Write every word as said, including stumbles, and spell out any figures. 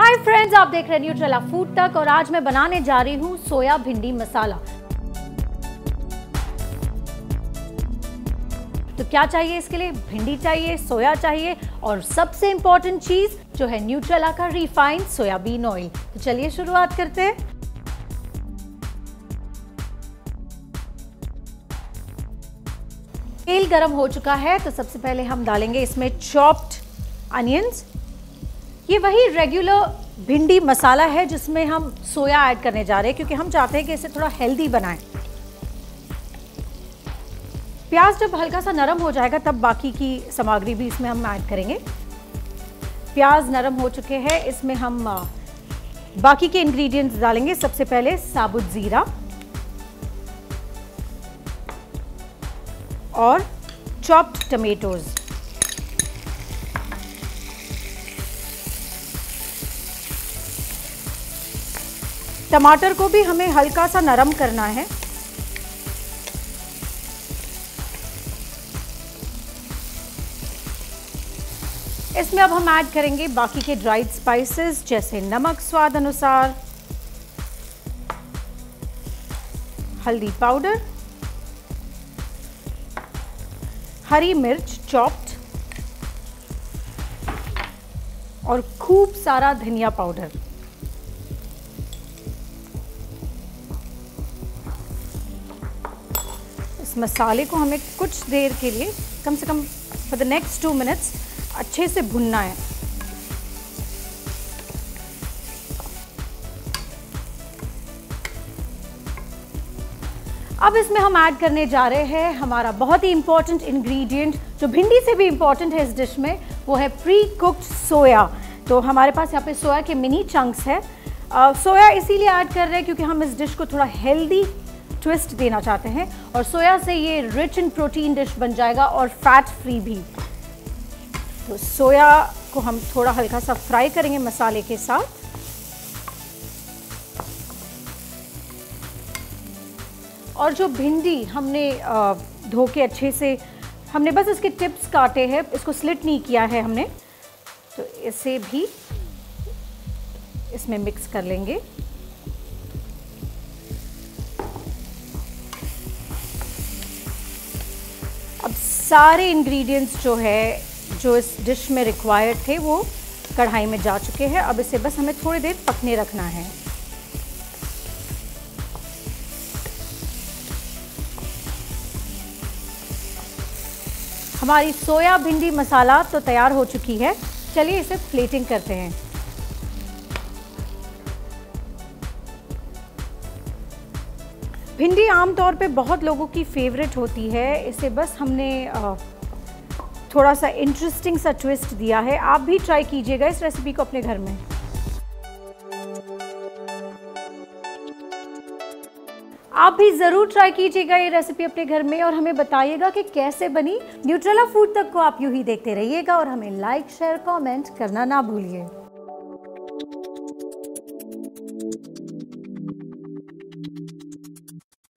Hi friends, आप देख रहे हैं न्यूट्रेला फूड तक और आज मैं बनाने जा रही हूँ सोया भिंडी मसाला। तो क्या चाहिए इसके लिए? भिंडी चाहिए, सोया चाहिए और सबसे इंपॉर्टेंट चीज जो है न्यूट्रेला का रिफाइंड सोयाबीन ऑयल। तो चलिए शुरुआत करते हैं। तेल गरम हो चुका है तो सबसे पहले हम डालेंगे इसमें चॉप्ड अनियंस। ये वही रेगुलर भिंडी मसाला है जिसमें हम सोया ऐड करने जा रहे हैं क्योंकि हम चाहते हैं कि इसे थोड़ा हेल्दी बनाएं। प्याज जब हल्का सा नरम हो जाएगा तब बाकी की सामग्री भी इसमें हम ऐड करेंगे। प्याज नरम हो चुके हैं, इसमें हम बाकी के इंग्रेडिएंट्स डालेंगे। सबसे पहले साबुत जीरा और चॉप्ड टमेटोज। टमाटर को भी हमें हल्का सा नरम करना है। इसमें अब हम ऐड करेंगे बाकी के ड्राइड स्पाइसेस जैसे नमक स्वाद अनुसार, हल्दी पाउडर, हरी मिर्च चॉप्ड और खूब सारा धनिया पाउडर। इस मसाले को हमें कुछ देर के लिए, कम से कम for the next two minutes अच्छे से भुनना है। अब इसमें हम ऐड करने जा रहे हैं हमारा बहुत ही इंपॉर्टेंट इंग्रेडिएंट जो भिंडी से भी इंपॉर्टेंट है इस डिश में, वो है प्री कुक्ड सोया। तो हमारे पास यहाँ पे सोया के मिनी चंक्स है। सोया इसीलिए ऐड कर रहे हैं क्योंकि हम इस डिश को थोड़ा हेल्दी ट्विस्ट देना चाहते हैं और सोया से ये रिच इन प्रोटीन डिश बन जाएगा और फैट फ्री भी। तो सोया को हम थोड़ा हल्का सा फ्राई करेंगे मसाले के साथ। और जो भिंडी हमने धो के अच्छे से, हमने बस इसके टिप्स काटे हैं, इसको स्लिट नहीं किया है हमने, तो इसे भी इसमें मिक्स कर लेंगे। अब सारे इंग्रेडिएंट्स जो है जो इस डिश में रिक्वायर्ड थे वो कढ़ाई में जा चुके हैं। अब इसे बस हमें थोड़ी देर पकने रखना है। हमारी सोया भिंडी मसाला तो तैयार हो चुकी है। चलिए इसे प्लेटिंग करते हैं। भिंडी आमतौर पे बहुत लोगों की फेवरेट होती है। इसे बस हमने थोड़ा सा इंटरेस्टिंग सा ट्विस्ट दिया है। आप भी ट्राई कीजिएगा इस रेसिपी को अपने घर में। आप भी ज़रूर ट्राई कीजिएगा ये रेसिपी अपने घर में और हमें बताइएगा कि कैसे बनी। न्यूट्रेला फूड तक को आप यूं ही देखते रहिएगा और हमें लाइक शेयर कमेंट करना ना भूलिए।